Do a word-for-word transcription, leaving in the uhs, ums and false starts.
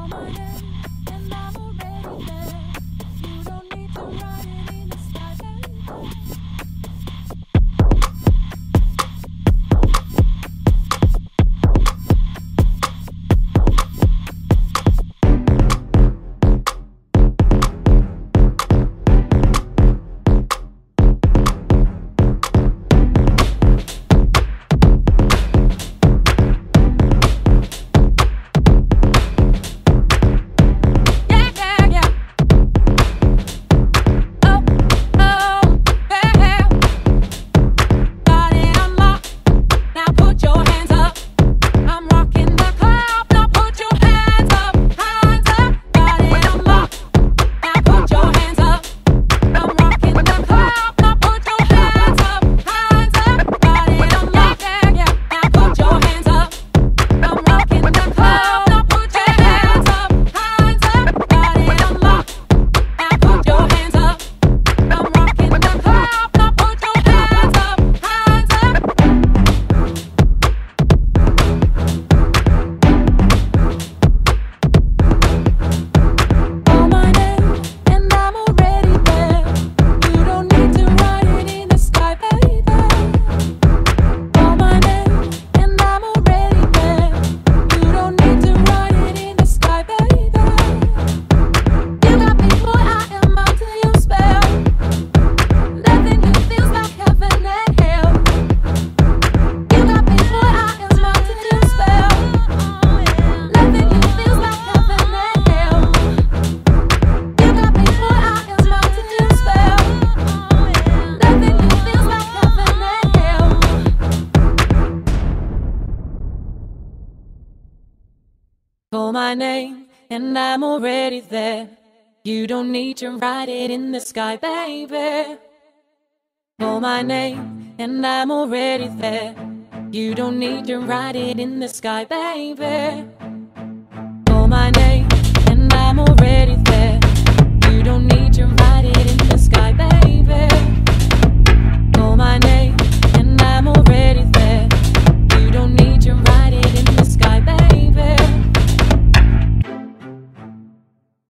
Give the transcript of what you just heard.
Call my name and I'm already there. You don't need to write it in the sky, baby. Call my name and I'm already there. You don't need to write it in the sky, baby.